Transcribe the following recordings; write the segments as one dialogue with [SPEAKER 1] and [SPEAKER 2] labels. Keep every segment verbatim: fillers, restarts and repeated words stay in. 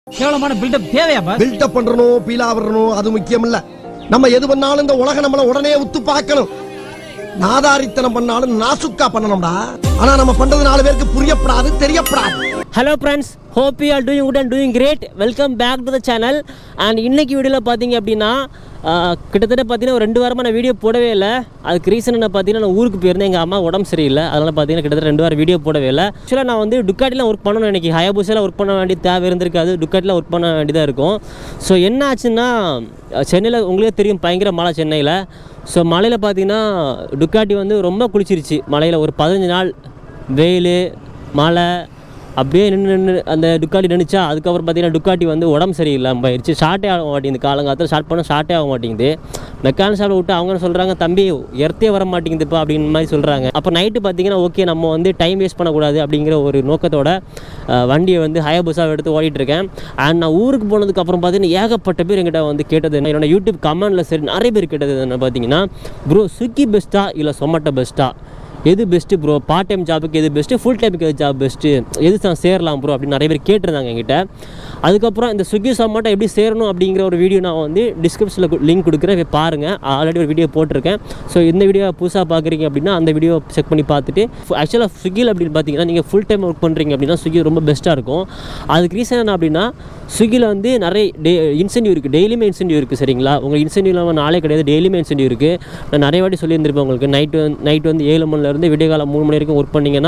[SPEAKER 1] கேவலமான பில்டப் தேவையா pass?
[SPEAKER 2] Build up பண்றணும், Beela வரணும் அது முக்கியம் இல்ல. நம்ம எது பண்ணாலும் இந்த உலகம் நம்மள உடனே உத்து பார்க்கணும். நாதாரித்தனம் பண்ணாலும் நாசுக்கா பண்ணணும்டா. ஆனா நம்ம பண்றது நாலு பேருக்கு புரியப்படாது, தெரியப்படாது.
[SPEAKER 3] Hello friends, hope you are doing good and doing great. Welcome back to the channel. And இன்னைக்கு வீடியோவில் பார்த்தீங்க அப்படின்னா கிட்டத்தட்ட பார்த்தீங்கன்னா ஒரு ரெண்டு வாரமாக நான் வீடியோ போடவே இல்லை. அதுக்கு ரீசன் என்ன பார்த்தீங்கன்னா நான் ஊருக்கு போயிருந்தேன், எங்கள் அம்மா உடம்பு சரியில்லை. அதனால் பார்த்தீங்கன்னா கிட்டத்தட்ட ரெண்டு வாரம் வீடியோ போடவே இல்லை. ஆக்சுவலாக நான் வந்து டுக்காட்டிலாம் ஒர்க் பண்ணணும், எனக்கு ஹயாபுசாவில் ஒர்க் பண்ண வேண்டிய தேவை இருந்திருக்காது, டுக்காட்டில் ஒர்க் பண்ண வேண்டியதாக இருக்கும். ஸோ என்ன ஆச்சுன்னா சென்னையில் உங்களுக்கே தெரியும் பயங்கர மழை சென்னையில். ஸோ மழையில் பார்த்தீங்கன்னா டுக்காட்டி வந்து ரொம்ப குளிச்சிருச்சு. மழையில் ஒரு பதினஞ்சு நாள் வெயில் மழை அப்படியே நின்று நின்று அந்த டுக்காட்டி நின்றுச்சா. அதுக்கப்புறம் பார்த்தீங்கன்னா டுக்காட்டி வந்து உடம்பு சரியில்லாமல் போயிடுச்சு. ஸ்டார்ட்டே ஆக மாட்டேங்குது, காலங்காலத்தில் ஸ்டார்ட் பண்ண ஸ்டார்ட்டே ஆக மாட்டேங்குது. மெக்கானிக் ஷாப்பில் விட்டு அவங்க சொல்கிறாங்க, தம்பி எர்த்தே வர மாட்டேங்குதுப்பா அப்படின்னு மாதிரி சொல்கிறாங்க. அப்போ நைட்டு பார்த்தீங்கன்னா ஓகே நம்ம வந்து டைம் வேஸ்ட் பண்ணக்கூடாது அப்படிங்கிற ஒரு நோக்கத்தோட வண்டியை வந்து ஹயாபுசாவை எடுத்து ஓடிட்டுருக்கேன். அண்ட் நான் ஊருக்கு போனதுக்கப்புறம் பார்த்தீங்கன்னா ஏகப்பட்ட பேர் என்கிட்ட வந்து கேட்டது என்ன, என்னோட யூடியூப் கமெண்டில் சரி நிறைய பேர் கேட்டது என்ன பார்த்தீங்கன்னா, ப்ரோ ஸ்விக்கி பெஸ்ட்டா இல்லை சொமேட்டோ பெஸ்ட்டா, எது பெஸ்ட்டு ப்ரோ, பார்ட் டைம் ஜாபுக்கு எது பெஸ்ட்டு, ஃபுல் டைமுக்கு எது ஜாப் பெஸ்ட்டு, எது நான் சேரலாம் ப்ரோ அப்படின்னு நிறைய பேர் கேட்டிருந்தாங்க என்கிட்ட. அதுக்கப்புறம் இந்த ஸ்விக்கி சொமேட்டோ எப்படி சேரணும் அப்படிங்கிற ஒரு வீடியோ நான் வந்து டிஸ்கிரிப்ஷனில் லிங்க் கொடுக்குறேன், போய் பாருங்கள். ஆல்ரெடி ஒரு வீடியோ போட்டிருக்கேன். ஸோ இந்த வீடியோ புதுசாக பார்க்குறீங்க அப்படின்னா அந்த வீடியோ செக் பண்ணி பார்த்துட்டு, ஆக்சுவலாக ஸ்விக்கியில் அப்படின்னு பார்த்தீங்கன்னா நீங்கள் ஃபுல் டைம் ஒர்க் பண்ணுறீங்க அப்படின்னா ஸ்விக்கி ரொம்ப பெஸ்ட்டாக இருக்கும். அதுக்கு ரீசன் என்ன அப்படின்னா ஸ்விக்கியில் வந்து நிறைய டே இன்சென்டிவ் இருக்குது, டெய்லியுமே இன்சென்டிவ் இருக்குது சரிங்களா. உங்களுக்கு இன்சென்டிவ் இல்லாமல் நாளே கிடையாது, டெய்லியுமே இன்சென்டிவ் இருக்குது. நான் நிறைய வாட்டி சொல்லியிருந்திருப்பேன் உங்களுக்கு. நைட்டு நைட்டு வந்து ஏழு மணிலேருந்து விடிய காலம் மூணு மணி வரைக்கும் ஒர்க் பண்ணிங்கன்னா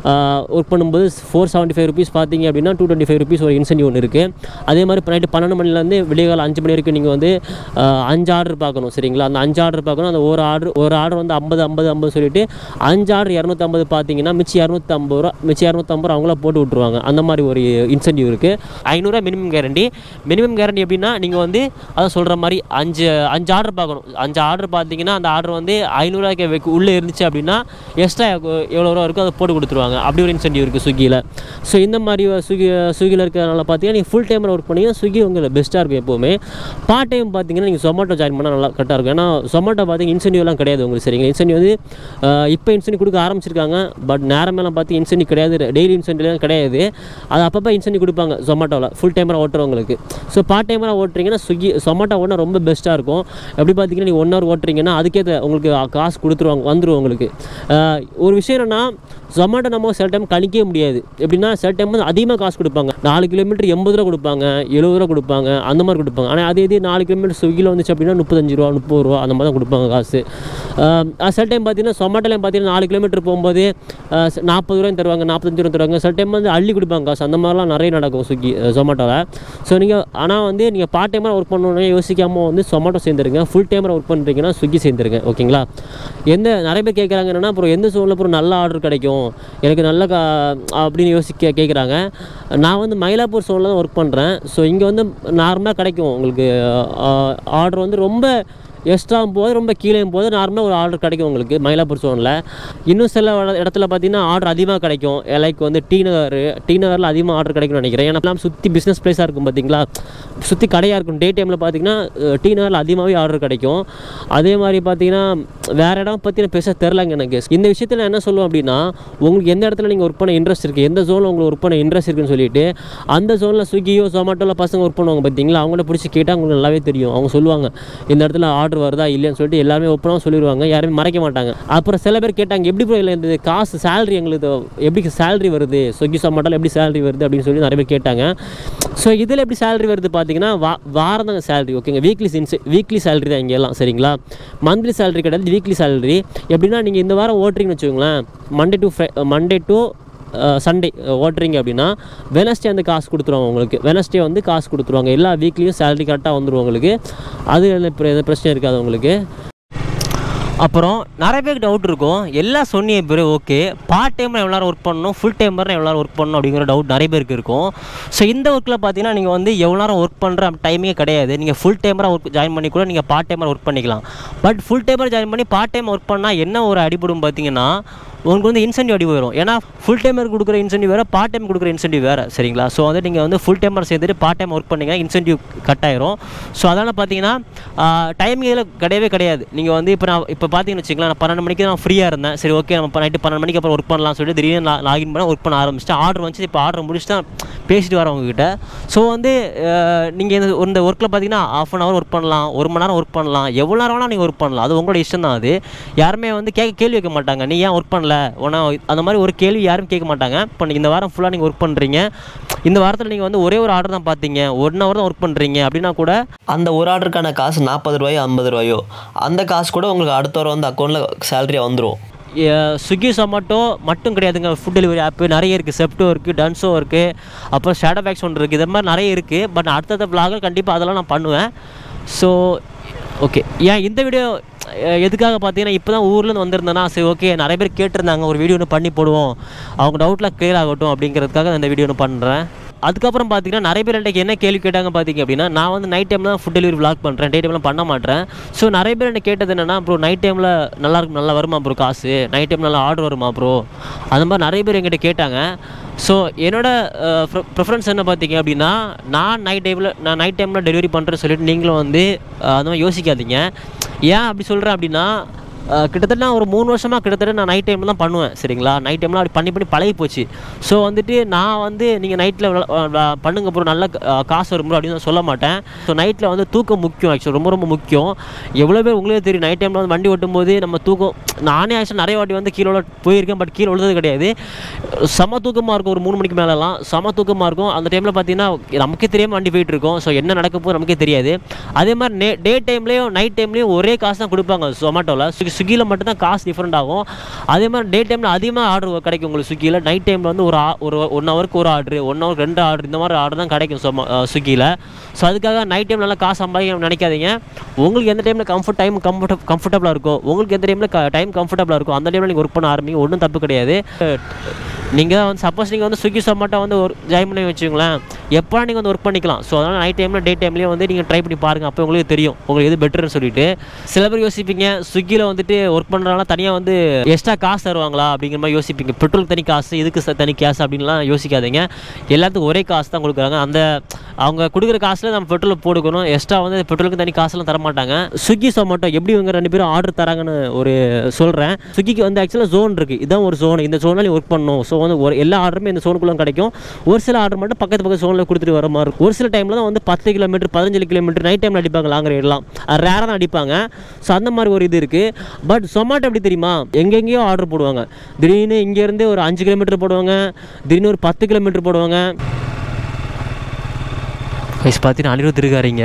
[SPEAKER 3] ஒர்க் பண்ணும்போது ஃபோர் செவன்ட்டி ஃபைவ் ருபீஸ் பார்த்தீங்க அப்படின்னா டூ டுவெண்ட்டி ஃபைவ் ருபீஸ் ஒரு இன்சென்டிவ் ஒன்று இருக்குது. அதே மாதிரி இப்போ நைட்டு பன்னெண்டு மணிலேருந்து விடிய காலம் அஞ்சு மணி வரைக்கும் நீங்கள் வந்து அஞ்சு ஆர்டர் பார்க்கணும் சரிங்களா. அந்த அஞ்சு ஆர்டர் பார்க்கணும். அந்த ஒரு ஆர்டர் ஒரு ஆர்டர் வந்து ஐம்பது ஐம்பது ஐம்பது சொல்லிட்டு அஞ்சு ஆர்டர் இரநூத்தம்பது பார்த்தீங்கன்னா மிச்சம் இரநூத்தம்பது ரூபா மிச்சம் இரநூத்தம்பது ரூபா அவங்கள போட்டு விட்ருவாங்க. அந்த மாதிரி ஒரு இன்சென்டிவ் இருக்குது. ஐநூறுரூவா மினிமம் கேரண்டி. மினிமம் கேரண்டி எப்படின்னா நீங்கள் வந்து அதை சொல்கிற மாதிரி அஞ்சு அஞ்சு ஆர்டர் பார்க்கணும். அஞ்சு ஆர்டர் பார்த்தீங்கன்னா அந்த ஆர்டர் வந்து ஐநூறுரூவாய்க்கு உள்ளே இருந்துச்சு அப்படின்னா எக்ஸ்ட்ரா எவ்வளோ ரூபா இருக்கோ அதை போட்டு கொடுத்துருவாங்க. அப்படி ஒரு இன்சென்டிவ் இருக்குது ஸ்விக்கியில். ஸோ இந்த மாதிரி ஸ்விக்கி ஸ்விக்கியில் இருக்கிறதுனால பார்த்தீங்கன்னா நீங்கள் ஃபுல் டைமில் ஒர்க் பண்ணிங்கன்னா ஸ்விக்கி உங்களுக்கு பெஸ்ட்டாக இருக்கும் எப்போவுமே. பார்ட் டைம் பார்த்தீங்கன்னா நீங்கள் சொமேட்டோ ஜாயின் பண்ணால் நல்லா கரெக்டாக இருக்கும். ஏன்னா சொமேட்டோ பார்த்தீங்கன்னா இன்சென்டிவ்லாம் கிடையாது உங்களுக்கு சரிங்களா. இன்சென்டிவ் வந்து இப்போ இன்சென்டிவ் கொடுக்க ஆரம்பிச்சிருக்காங்க. பட் நேரமெல்லாம் பார்த்து இன்சென்டிவ் கிடையாது, டெய்லி இன்சென்டிவ்லாம் கிடையாது. அது அப்பப்போ இன்சென்டிவ் கொடுப்பாங்க சொமேட்டோவில் ஃபுல் டைமராக ஓட்டுறவங்களுக்கு. ஸோ பார்ட் டைமராக ஓட்டுறீங்கன்னா ஸ்விக்கி சொமேட்டோ ஓட்டினா ரொம்ப பெஸ்ட்டாக இருக்கும். எப்படி பார்த்தீங்கன்னா நீங்கள் ஒன் ஹவர் ஓட்டுறீங்கன்னா அதுக்கேற்ற உங்களுக்கு காசு கொடுத்துருவாங்க, வந்துடும் உங்களுக்கு. ஒரு விஷயம் என்னென்னா சொமேட்டோ நம்ம சில டைம் கணிக்கவே முடியாது. எப்படின்னா சில டைம் வந்து அதிகமாக காசு கொடுப்பாங்க. நாலு கிலோமீட்டர் எண்பது ரூபா கொடுப்பாங்க, எழுபது ரூபா கொடுப்பாங்க, அந்த மாதிரி கொடுப்பாங்க. ஆனால் அதே இது நாலு கிலோமீட்டர் ஸ்விக்கியில் வந்துச்சு அப்படின்னா முப்பத்தஞ்சு ரூபா முப்பது ரூபா அந்த மாதிரி தான் கொடுப்பாங்க காசு. சில டைம் பார்த்தீங்கன்னா சொமேட்டோலையும் பார்த்தீங்கன்னா நாலு கிலோமீட்டர் போகும்போது நாற்பது ரூபாயும் தருவாங்க, நாற்பத்தஞ்சு ரூபா தருவாங்க. சில டைம் வந்து அள்ளி கொடுப்பாங்க காசு. அந்த மாதிரிலாம் நிறைய நடக்கும் ஸ்விக்கி சொமேட்டோவில். ஸோ நீங்கள் ஆனால் வந்து நீங்கள் பார்ட் டைமாக ஒர்க் பண்ணணும்னு யோசிக்காமல் வந்து சொமேட்டோ சேர்ந்துருங்க. ஃபுல் டைமராக ஒர்க் பண்ணுறீங்கன்னா ஸ்விக்கி சேர்ந்துருங்க ஓகேங்களா. எந்த நிறைய பேர் கேட்குறாங்க என்னென்னா அப்புறம் எந்த சூழலில் அப்புறம் நல்ல ஆர்டர் கிடைக்கும் எனக்கு நல்ல கா அப்படின்னு யோசிக்க கேட்குறாங்க. நான் வந்து மயிலாப்பூர் சோனில் தான் ஒர்க் பண்ணுறேன். ஸோ இங்கே வந்து நார்மலாக கிடைக்கும் உங்களுக்கு ஆர்டர் வந்து ரொம்ப எக்ஸ்ட்ராவும் போது ரொம்ப கீழேயும் போது நார்மலாக ஒரு ஆர்டர் கிடைக்கும் உங்களுக்கு மயிலாப்பூர் சோனில். இன்னும் சில இடத்துல பார்த்தீங்கன்னா ஆர்டர் அதிகமாக கிடைக்கும். லைக் வந்து டி நகர் டி நகரில் அதிகமாக ஆர்டர் கிடைக்கும்னு நினைக்கிறேன். ஏன்னா சுற்றி பிஸ்னஸ் பிளேஸாக இருக்கும் பார்த்தீங்களா, சுற்றி கடையாக இருக்கும். டே டைமில் பார்த்தீங்கன்னா டி நகரில் அதிகமாகவே ஆர்டர் கிடைக்கும். அதே மாதிரி பார்த்தீங்கன்னா வேறு இடம் பற்றி நான் பேச தெரிலங்க எனக்கு. இந்த விஷயத்தில் நான் என்ன சொல்லுவேன் அப்படின்னா உங்களுக்கு எந்த இடத்துல நீங்கள் ஒர்க் பண்ண இன்ட்ரெஸ்ட் இருக்குது, எந்த ஜோனில் உங்களுக்கு ஒர்க் பண்ண இன்ட்ரெஸ்ட் இருக்குன்னு சொல்லிட்டு அந்த ஜோனில் ஸ்விக்கியோ சொமேட்டோவில் பசங்க ஒர்க் பண்ணுவாங்க பார்த்தீங்களா, அவங்கள பிடிச்சி கேட்டால் உங்களுக்கு நல்லாவே தெரியும். அவங்க சொல்லுவாங்க இந்த இடத்துல ஆர்டர் வருதா இல்லைன்னு சொல்லிட்டு எல்லாமே ஓப்பனாக சொல்லிடுவாங்க, யாருமே மறைக்க மாட்டாங்க. அப்புறம் சில பேர் கேட்டாங்க எப்படி ப்ரோ இல்லை இந்த காசு சேலரி எங்களுக்கு எப்படி சேலரி வருது, ஸ்விக்கி சொமேட்டோவில் எப்படி சேலரி வருது அப்படின்னு சொல்லி நிறைய பேர் கேட்டாங்க. ஸோ இதில் எப்படி சேலரி வருது பார்த்தீங்கன்னா வா வாரம் தான் சேலரி ஓகேங்க. வீக்லி இன்செ வீக்லி சேலரி தான் இங்கெல்லாம் சரிங்களா. மந்த்லி சேலரி கிடையாது, வீக்லி சேலரி. எப்படின்னா நீங்கள் இந்த வாரம் ஓட்டுறீங்கன்னு வச்சுக்கோங்களேன், Monday to Fri Monday to Sunday ஓட்டுறீங்க அப்படின்னா வெனஸ்டே வந்து காசு கொடுத்துருவாங்க உங்களுக்கு. வெனஸ்டே வந்து காசு கொடுத்துருவாங்க. எல்லா வீக்லியும் சேலரி கரெக்டாக வந்துடும் உங்களுக்கு. அது எந்த பிரச்சனை இருக்காது உங்களுக்கு. அப்புறம் நிறைய பேருக்கு டவுட் இருக்கும், எல்லாம் சொன்னிய பேர் ஓகே பார்ட் டைமில் எவ்வளோ நேரம் ஒர்க் பண்ணணும், ஃபுல் டைமர் எவ்வளோ நேரம் ஒர்க் பண்ணணும் அப்படிங்கிற டவுட் நிறைய பேருக்கு இருக்கும். ஸோ இந்த ஒர்க்கில் பார்த்தீங்கன்னா நீங்கள் வந்து எவ்வளோ நேரம் ஒர்க் பண்ணுற டைமே கிடையாது. நீங்கள் ஃபுல் டைமராக ஒர்க் ஜாயின் பண்ணி கூட நீங்கள் பார்ட் டைமர் ஒர்க் பண்ணிக்கலாம். பட் ஃபுல் டைமர் ஜாயின் பண்ணி பார்ட் டைம் ஒர்க் பண்ணால் என்ன ஒரு அடிபடும் பார்த்தீங்கன்னா உங்களுக்கு வந்து இன்சென்டிவ் அடி வரும். ஏன்னா ஃபுல் டைமர் கொடுக்குற இன்சென்டிவ் வேறு, பார்ட் டைம் கொடுக்குற இன்சென்டிவ் வேறு சரிங்களா. ஸோ வந்து நீங்கள் வந்து ஃபுல் டைமர் சேர்த்துட்டு பார்ட் டைம் ஒர்க் பண்ணிங்கன்னா இன்சென்டிவ் கட் ஆயிரும். ஸோ அதனால் பார்த்தீங்கன்னா டைமிங் இதில் கிடையவே கிடையாது. நீங்கள் வந்து இப்போ நான் இப்போ இப்போ பார்த்தீங்கன்னு வச்சுக்கலாம், நான் பன்னெண்டு மணிக்கு நான் ஃப்ரீயாக இருந்தேன். சரி ஓகே நம்ம நைட்டு பன்னெண்டு மணிக்கு அப்புறம் ஒர்க் பண்ணலாம் சொல்லிட்டு திடீர்னு லாகின் பண்ண ஒர்க் பண்ண ஆரம்பிச்சிட்டேன். ஆர்டர் வந்துச்சு. இப்போ ஆர்டர் முடிச்சுட்டு தான் பேசிட்டு வரேன் உங்ககிட்ட. ஸோ வந்து நீங்கள் இந்த இந்த ஒர்க்கில் பார்த்தீங்கன்னா ஆஃப் அன் ஹவர் ஒர்க் பண்ணலாம், ஒரு மணி நேரம் ஒர்க் பண்ணலாம், எவ்வளோ நேரம் வேணால் நீங்கள் ஒர்க் பண்ணலாம். அது உங்களோட இஷ்டம் தான். அது யாருமே வந்து கேட்க கேள்வி வைக்க மாட்டாங்க, நீ ஏன் ஒர்க் பண்ணல உன அந்த மாதிரி ஒரு கேள்வி யாரும் கேட்க மாட்டாங்க. இப்போ இந்த வாரம் ஃபுல்லாக நீங்கள் ஒர்க் பண்ணுறீங்க, இந்த வாரத்தில் நீங்கள் வந்து ஒரே ஒரு ஆர்டர் தான் பார்த்தீங்க, ஒன் ஹவர் தான் ஒர்க் பண்ணுறீங்க அப்படின்னா கூட
[SPEAKER 1] அந்த ஒரு ஆர்டருக்கான காசு நாற்பது ரூபாயோ ஐம்பது ரூபாயோ அந்த காசு கூட உங்களுக்கு அடுத்த வாரம் வந்து அக்கௌண்ட்டில் சேலரியாக வந்துடும்.
[SPEAKER 3] ஸ்விக்கி சொமாட்டோ மட்டும் கிடையாதுங்க, ஃபுட் டெலிவரி ஆப்பு நிறைய இருக்குது. செப்டோ இருக்குது, டன்ஸோ இருக்குது, அப்புறம் ஷேடோ பேக்ஸ் ஒன்று இருக்குது. இது மாதிரி நிறைய இருக்குது. பட் அடுத்தடுத்த விளாகில் கண்டிப்பாக அதெல்லாம் நான் பண்ணுவேன். ஸோ ஓகே, ஏன் இந்த வீடியோ எதுக்காக பார்த்தீங்கன்னா, இப்போ தான் ஊர்லேருந்து வந்திருந்தேன்னா சரி ஓகே நிறைய பேர் கேட்டிருந்தாங்க ஒரு வீடியோ ஒன்று பண்ணி போடுவோம், அவங்க டவுட்லாம் கிளியர் ஆகட்டும் அப்படிங்கிறதுக்காக இந்த வீடியோ ஒன்று பண்ணுறேன். அதுக்கப்புறம் பார்த்தீங்கன்னா நிறைய பேர் எனக்கு என்ன கேள்வி கேட்டாங்க பார்த்தீங்க அப்படின்னா, நான் வந்து நைட் டைமில் தான் ஃபுட் டெலிவரி விளாக் பண்ணுறேன், டே டைம்லாம் பண்ண மாட்டேன். ஸோ நிறைய பேர் என்ன கேட்டது என்னென்னா, ப்ரோ நைட் டைமில் நல்லா இருக்கும், நல்லா வருமா ப்ரோ காசு, நைட் டைம் நல்லா ஆர்டர் வருமா ப்ரோ, அந்த மாதிரி நிறைய பேர் என்கிட்ட கேட்டாங்க. ஸோ என்னோடய ப்ரிஃபரன்ஸ் என்ன பார்த்தீங்க அப்படின்னா, நான் நைட் டைமில் நான் நைட் டைமில் டெலிவரி பண்ணுறேன்னு சொல்லிட்டு நீங்களும் வந்து அந்த மாதிரி யோசிக்காதீங்க. ஏன் அப்படி சொல்கிறேன் அப்படின்னா, கிட்டத்தட்ட நான் ஒரு மூணு வருஷமாக கிட்டத்தட்ட நான் நைட் டைமில் தான் பண்ணுவேன். சரிங்களா, நைட் டைம்லாம் அப்படி பண்ணி பண்ணி பழகி போச்சு. ஸோ வந்துட்டு நான் வந்து நீங்கள் நைட்டில் பண்ணுங்க ப்ரோ நல்ல காசு வரும் ப்ரோ அப்படின்னு நான் சொல்ல மாட்டேன். ஸோ நைட்டில் வந்து தூக்கம் முக்கியம், ஆக்சுவலி ரொம்ப ரொம்ப முக்கியம். எவ்வளோ பேர் உங்களே தெரியும், நைட் டைமில் வந்து வண்டி ஓட்டும் போது நம்ம தூக்கம், நானே ஆக்சுவலி நிறைய வாட்டி வந்து கீழே போயிருக்கேன், பட் கீழே விழுந்தது கிடையாது. செம தூக்கமாக இருக்கும், ஒரு மூணு மணிக்கு மேலெலாம் செம தூக்கமாக இருக்கும். அந்த டைமில் பார்த்தீங்கன்னா நமக்கே தெரியாமல் வண்டி போயிட்டு இருக்கோம். ஸோ என்ன நடக்க போது நமக்கே தெரியாது. அதே மாதிரி நே டே டைம்லேயும் நைட் டைம்லேயும் ஒரே காசு தான் கொடுப்பாங்க ஜொமேட்டோவில். ஸ்விக்கியில் மட்டும்தான் காசு டிஃப்ரெண்ட் ஆகும். அதே மாதிரி டே டைமில் அதிகமாக ஆர்டர் கிடைக்கும் உங்களுக்கு ஸ்விக்கியில். நைட் டைமில் வந்து ஒரு ஒரு ஒன் ஹவருக்கு ஒரு ஆர்டர், ஒன் ஹவர் ரெண்டு ஆர்டர், இந்த மாதிரி ஆர்டர் தான் கிடைக்கும் சொ ஸ்விக்கியில். ஸோ அதுக்காக நைட் டைம் நல்லா காசு சம்பாதிக்க நினைக்காதீங்க. உங்களுக்கு எந்த டைமில் கம்ஃபர்ட் டைம் கம்ஃபர்ட் கம்ஃபர்டபுளாக இருக்கோ, உங்களுக்கு எந்த டைமில் டைம் கம்ஃபர்டபுளாக இருக்கும் அந்த டைமில் நீங்கள் ஒர்க் பண்ண ஆரம்பிங்க, ஒன்றும் தப்பு கிடையாது. நீங்கள் வந்து சப்போஸ் நீங்கள் வந்து ஸ்விக்கி சொமாட்டோ வந்து ஒரு ஜாயின் பண்ணி வச்சுங்களேன், எப்போ நீங்கள் வந்து ஒர்க் பண்ணிக்கலாம். ஸோ அதனால் நைட் டைமில் டே டைம்லேயும் வந்து நீங்கள் ட்ரை பண்ணி பாருங்கள், அப்போ உங்களுக்கு தெரியும் உங்களுக்கு எது பெட்டர்னு சொல்லிட்டு. சில பேர் யோசிப்பீங்க ஸ்விக்கியில் வந்துட்டு ஒர்க் பண்ணுறதுனால தனியாக வந்து எக்ஸ்ட்ரா காசு தருவாங்களா அப்படிங்கிற மாதிரி யோசிப்பீங்க. பெட்ரோல் தனி காசு, இதுக்கு தனி காசு அப்படின்லாம் யோசிக்காதீங்க. எல்லாத்துக்கும் ஒரே காசு தான் கொடுக்குறாங்க. அந்த அவங்க கொடுக்குற காசில் நம்ம பெட்ரோல் போட்டுக்கணும், எக்ஸ்ட்ரா வந்து பெட்ரோலுக்கு தனி காசுலாம் தரமாட்டாங்க. ஸ்விக்கி சொமாட்டோ எப்படி இவங்க ரெண்டு பேரும் ஆர்டர் தராங்கன்னு ஒரு சொல்கிறேன். ஸ்விக்கிக்கு வந்து ஆக்சுவலாக ஜோன் இருக்குது, இதுதான் ஒரு ஜோன், இந்த ஜோனில் ஒர்க் பண்ணணும். ஸோ வந்து ஒரு எல்லா ஆர்டருமே இந்த ஜோனுக்குள்ளே கிடைக்கும். ஒரு சில ஆர்டர் மட்டும் பக்கத்து பக்கத்து ஜோனில் கொடுத்துட்டு வர மாதிரி இருக்கும். ஒரு சில டைமில் தான் வந்து பத்து கிலோமீட்டர் பதினஞ்சு கிலோமீட்டர் நைட் டைமில் அடிப்பாங்க, லாங் ரைடெலாம் ரேராக தான் அடிப்பாங்க. ஸோ அந்த மாதிரி ஒரு இது இருக்குது. பட் சொமாட்டோ எப்படி தெரியுமா, எங்கெங்கேயோ ஆர்டர் போடுவாங்க. திடீர்னு இங்கேருந்து ஒரு அஞ்சு கிலோமீட்டர் போடுவாங்க, திடீர்னு ஒரு பத்து கிலோமீட்டர் போடுவாங்க. வயசு பார்த்தீங்கன்னா அனிருத் இருக்காருங்க,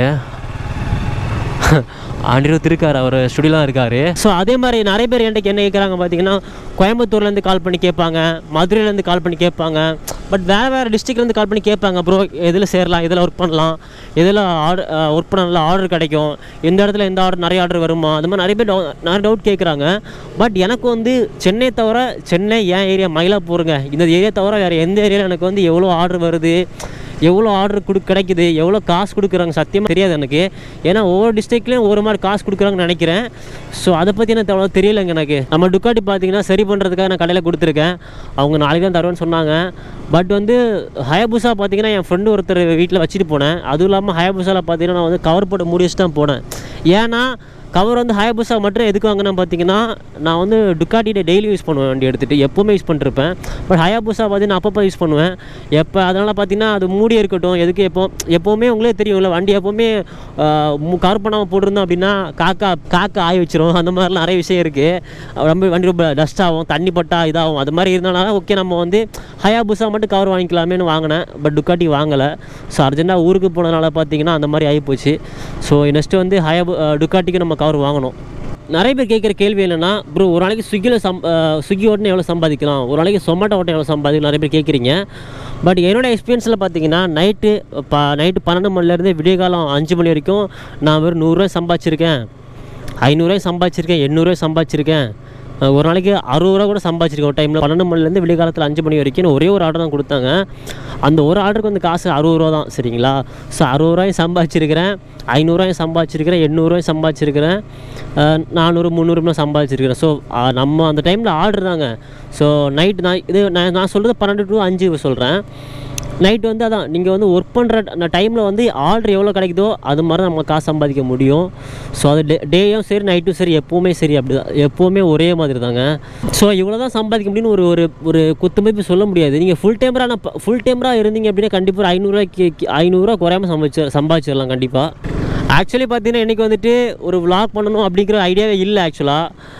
[SPEAKER 3] அனிருத் இருக்கார், அவர் ஸ்டுடியோலாம் இருக்கார். ஸோ அதே மாதிரி நிறைய பேர் என்கிட்ட என்ன கேட்குறாங்க பார்த்தீங்கன்னா, கோயம்புத்தூர்லேருந்து கால் பண்ணி கேட்பாங்க, மதுரையிலேருந்து கால் பண்ணி கேட்பாங்க, பட் வேறு வேறு டிஸ்ட்ரிக்ட்லேருந்து கால் பண்ணி கேட்பாங்க, ப்ரோ எதில் சேரலாம், எதில் ஒர்க் பண்ணலாம், எதில் ஆர்டர் ஒர்க் பண்ண நல்லா ஆர்டர் கிடைக்கும், எந்த இடத்துல எந்த ஆர்டர் நிறைய ஆர்டர் வருமா, அது மாதிரி நிறைய பேர் டவு நிறைய டவுட் கேட்குறாங்க. பட் எனக்கு வந்து சென்னை தவிர, சென்னை என் ஏரியா மயிலாப்பூருங்க, இந்த ஏரியா தவிர வேறு எந்த ஏரியாவில் எனக்கு வந்து எவ்வளோ ஆர்டர் வருது, எவ்வளோ ஆர்டர் கொடு கிடைக்குது, எவ்வளோ காசு கொடுக்குறாங்க சத்தியமாக தெரியாது எனக்கு. ஏன்னா ஒவ்வொரு டிஸ்ட்ரிக்ட்லேயும் ஒவ்வொரு மாதிரி காசு கொடுக்குறாங்கன்னு நினைக்கிறேன். ஸோ அதை பற்றி எனக்கு அவ்வளோ தெரியலைங்க எனக்கு. நம்ம டுக்காட்டி பார்த்தீங்கன்னா சரி பண்ணுறதுக்காக நான் கடையில் கொடுத்துருக்கேன், அவங்க நாளைக்கு தான் தருவேன்னு சொன்னாங்க. பட் வந்து ஹயாபுசா பார்த்தீங்கன்னா என் ஃப்ரெண்டு ஒருத்தர் வீட்டில் வச்சுட்டு போனேன். அதுவும் இல்லாமல் ஹயாபுசாவில் பார்த்தீங்கன்னா நான் வந்து கவர் போட்டு மூடி வச்சு தான் போனேன். ஏன்னா கவர் வந்து ஹயாபுசா மட்டும் எதுக்கு வாங்கினா பார்த்தீங்கன்னா, நான் வந்து டுக்காட்டிகிட்ட டெய்லி யூஸ் பண்ணுவேன், வண்டி எடுத்துகிட்டு எப்போவுமே யூஸ் பண்ணிருப்பேன். பட் ஹயாபுசா பார்த்தீங்கன்னா அப்பப்போ யூஸ் பண்ணுவேன். எப்போ அதனால் பார்த்தீங்கன்னா அது மூடி இருக்கட்டும், எதுக்கு எப்போ எப்போவுமே உங்களே தெரியும்ல, வண்டி எப்போவுமே கவர் பண்ணாமல் போட்டிருந்தோம் அப்படின்னா காக்கா காக்கா ஆகி வச்சிரும். அந்த மாதிரிலாம் நிறைய விஷயம் இருக்குது. ரொம்ப வண்டி ரொம்ப டஸ்ட் ஆகும், தண்ணி பட்டா இதாகும். அது மாதிரி இருந்தனால ஓகே நம்ம வந்து ஹயாபுசா மட்டும் கவர் வாங்கிக்கலாமேன்னு வாங்கினேன். பட் டுக்காட்டி வாங்கலை. ஸோ அர்ஜென்ட்டாக ஊருக்கு போனதுனால பார்த்தீங்கன்னா அந்த மாதிரி ஆகிப்போச்சு. ஸோ நெக்ஸ்ட்டு வந்து ஹயாபு டுக்காட்டிக்கு நம்ம கவர் வாங்கணும். நிறைய பேர் கேட்குற கேள்வி என்னென்னா, ப்ரோ ஒரு நாளைக்கு ஸ்விக்கியில் சம் ஸ்விக்கி ஓட்டனே எவ்வளோ சம்பாதிக்கலாம், ஒரு நாளைக்கு சொமாட்டோ ஓட்டனை எவ்வளோ சம்பாதிக்கலாம் நிறைய பேர் கேட்குறீங்க. பட் என்னோடய எக்ஸ்பீரியன்ஸில் பார்த்தீங்கன்னா நைட்டு ப நைட்டு பன்னெண்டு மணிலேருந்து விடிய காலம் அஞ்சு மணி வரைக்கும் நான் வெறும் நூறுரூவா சம்பாதிச்சிருக்கேன், ஐநூறுரூவாய் சம்பாதிச்சிருக்கேன், எண்ணூறுரூவாய் சம்பாதிச்சிருக்கேன், ஒரு நாளைக்கு அறுபது ரூபா கூட சம்பாதிச்சிருக்கேன். ஒரு டைமில் பன்னெண்டு மணிலேருந்து விடிய காலத்தில் அஞ்சு மணி வரைக்கும் ஒரே ஒரு ஆர்டர் தான் கொடுத்தாங்க. அந்த ஒரு ஆர்டருக்கு வந்து காசு அறுபது ரூபா தான். சரிங்களா, ஸோ அறுபது ரூபாயும் சம்பாதிச்சிருக்கிறேன், ஐநூறுரூவாயும் சம்பாதிச்சிருக்கிறேன், எண்ணூறுரூவாயும் சம்பாதிச்சிருக்கிறேன், நானூறு முந்நூறுபா சம்பாதிச்சிருக்கிறேன். ஸோ நம்ம அந்த டைமில் ஆர்டர் தாங்க. ஸோ நைட் நான் இது நான் நான் சொல்கிறது பன்னெண்டு டு அஞ்சு சொல்கிறேன். நைட் வந்து அதான் நீங்கள் வந்து ஒர்க் பண்ணுற அந்த டைமில் வந்து ஆர்டர் எவ்வளோ கிடைக்குதோ அது மாதிரி நம்ம காசு சம்பாதிக்க முடியும். ஸோ அது டே டேயும் சரி நைட்டும் சரி எப்போவுமே சரி அப்படி தான், எப்போவுமே ஒரே மாதிரி தாங்க. ஸோ இவ்வளோ தான் சம்பாதிக்க முடியும்னு ஒரு ஒரு ஒரு குத்துமதிப்பு சொல்ல முடியாது. நீங்கள் ஃபுல் டைமராக நான் ஃபுல் டைமராக இருந்தீங்க அப்படின்னா கண்டிப்பாக ஐநூறுரூவாய்க்கு ஐநூறுரூவா குறையாமல் சம்பாதிச்சு சம்பாதிச்சிடலாம் கண்டிப்பாக. ஆக்சுவலி பார்த்தீங்கன்னா இன்றைக்கி வந்துட்டு ஒரு விளாக் பண்ணணும் அப்படிங்கிற ஐடியாவே இல்லை ஆக்சுவலாக.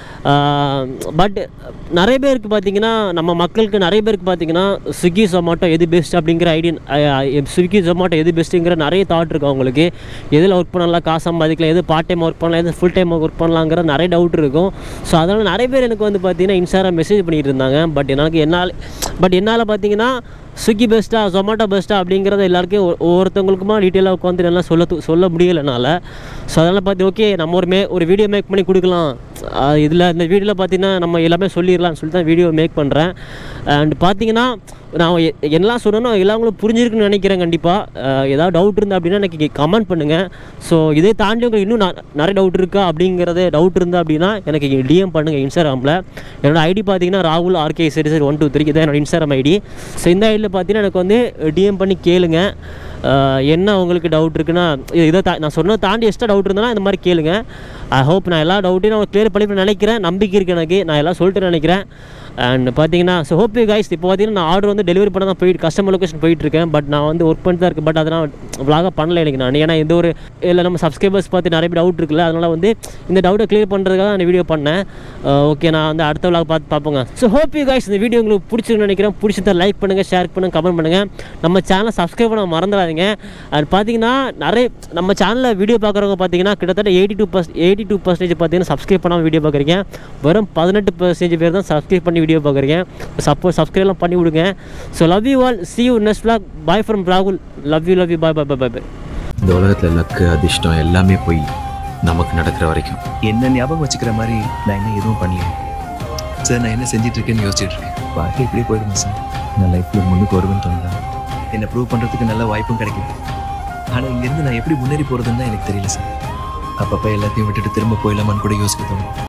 [SPEAKER 3] பட் நிறைய பேருக்கு பார்த்திங்கன்னா நம்ம மக்களுக்கு நிறைய பேருக்கு பார்த்திங்கன்னா ஸ்விக்கி ஜொமாட்டோ எது பெஸ்ட் அப்படிங்கிற ஐடியா, ஸ்விக்கி ஜொமாட்டோ எது பெஸ்ட்டுங்கிற நிறைய தாட் இருக்குது அவங்களுக்கு. எதில் ஒர்க் பண்ணலாம், காசு சம்பாதிக்கலாம், எது பார்ட் டைம் ஒர்க் பண்ணலாம், எது ஃபுல் டைம் ஒர்க் பண்ணலாங்கிற நிறைய டவுட் இருக்கும். ஸோ அதனால் நிறைய பேர் எனக்கு வந்து பார்த்திங்கன்னா இன்ஸ்டாகிராம் மெசேஜ் பண்ணிகிட்டு இருந்தாங்க. பட் எனக்கு என்னால் பட் என்னால் பார்த்திங்கன்னா ஸ்விக்கி பெஸ்ட்டா ஜொமாட்டோ பெஸ்ட்டா அப்படிங்கிறத எல்லாருக்கும் ஒவ்வொருத்தவங்களுக்குமா டீட்டெயிலாக உட்காந்து நல்லா சொல்ல சொல்ல முடியலைனால. ஸோ அதனால் பார்த்து ஓகே நம்ம ஒரு மே ஒரு வீடியோ மேக் பண்ணி கொடுக்கலாம், இதில் இந்த வீடியோவில் பார்த்தீங்கன்னா நம்ம எல்லாமே சொல்லிடலாம்னு சொல்லி தான் வீடியோ மேக் பண்ணுறேன். அண்ட் பார்த்தீங்கன்னா நான் எல்லாம் சொன்னேன்னா எல்லாங்களும் புரிஞ்சிருக்குன்னு நினைக்கிறேன். கண்டிப்பாக ஏதாவது டவுட் இருந்தால் அப்படின்னா எனக்கு கமெண்ட் பண்ணுங்கள். ஸோ இதே தாண்டி உங்களுக்கு இன்னும் நிறைய டவுட் இருக்கா அப்படிங்கிறது டவுட் இருந்தால் அப்படின்னா எனக்கு டிஎம் பண்ணுங்கள் இன்ஸ்டாகிராமில். என்னோடய ஐடி பார்த்தீங்கன்னா ராகுல் ஆர்கே சரி சரி ஒன் டூ த்ரீ இதான் என்னோடய இன்ஸ்டாகிராம் ஐடி. ஸோ இந்த ஐடியில் பார்த்தீங்கன்னா எனக்கு வந்து டிஎம் பண்ணி கேளுங்க என்ன உங்களுக்கு டவுட் இருக்குன்னா. இதை தா நான் சொன்னதை தாண்டி எக்ஸ்ட்ரா டவுட் இருந்தால் இந்த மாதிரி கேளுங்க. ஐ ஹோப் நான் எல்லா டவுட்டையும் நான் கிளியர் பண்ணி நினைக்கிறேன், நம்பிக்கை இருக்குது எனக்கு, நான் எல்லாம் சொல்லிட்டு நினைக்கிறேன். அண்ட் பார்த்தீங்கன்னா ஸோ ஹோப் யூ கைஸ். இப்போ பார்த்தீங்கன்னா நான் ஆர்டர் வந்து டெலிவரி பண்ண தான் போயிட்டு கஸ்டமர் லொக்கேஷன் போயிட்டுருக்கேன். பட் நான் வந்து ஒர்க் பண்ணிட்டு தான் இருக்கேன். பட் அதெல்லாம் விளாகாக பண்ணல எனக்கு நான், ஏன்னா எந்த ஒரு இல்லை நம்ம சப்ஸ்கிரைபர்ஸ் பார்த்து நிறைய பேர் டவுட் இருக்குல்ல, அதனால் வந்து இந்த டவுட்டை கிளியர் பண்ணுறதுக்காக நான் வீடியோ பண்ணேன். ஓகே நான் வந்து அடுத்த விளாக் பார்த்து பார்ப்போங்க. ஸோ ஹோப் யூ கைஸ் இந்த வீடியோ உங்களுக்கு பிடிச்சிருக்குன்னு நினைக்கிறேன். பிடிச்சதை லைக் பண்ணுங்கள், ஷேர் பண்ணுங்கள், கமெண்ட் பண்ணுங்கள். நம்ம சேனலை சப்ஸ்கிரைப் பண்ண மறந்துடாதீங்க. அது பார்த்தீங்கன்னா நிறைய நம்ம சேனலில் வீடியோ பார்க்குறவங்க பார்த்தீங்கன்னா கிட்டத்தட்ட eighty two per eighty two percentage பார்த்தீங்கன்னா சப்ஸ்கிரைப் பண்ணாமல் வீடியோ பார்க்குறீங்க. வெறும் பதினெட்டு பர்சன்டேஜ் பேர் தான் சப்ஸ்கிரைப் பண்ணி வீடியோ பார்க்குறீங்க. சப்போஸ் சப்ஸ்கிரைப்லாம் பண்ணி விடுங்க. So love you all, see you next vlog. Bye from ராகுல். Love you love you bye bye bye bye.
[SPEAKER 4] இந்த உலகத்தில் லக்கு அதிர்ஷ்டம் எல்லாமே போய் நமக்கு நடக்கிற வரைக்கும்
[SPEAKER 5] என்ன ஞாபகம் வச்சுக்கிற மாதிரி நான் என்ன எதுவும் பண்ணலையே சார். நான் என்ன செஞ்சுட்டு இருக்கேன்னு யோசிச்சுட்டு இருக்கேன். வாழ்க்கை இப்படியே போயிடுமா சார்? நான் லைஃப்பில் முன்னுக்கு வருவேன்னு தோணுதான். என்னை ப்ரூவ் பண்ணுறதுக்கு நல்ல வாய்ப்பும் கிடைக்குது. ஆனால் இங்கேருந்து நான் எப்படி முன்னேறி போகிறதுன்னு தான் எனக்கு தெரியல சார். அப்பப்போ எல்லாத்தையும் விட்டுட்டு திரும்ப போயிடலாமான்னு கூட யோசிக்க தோணும்.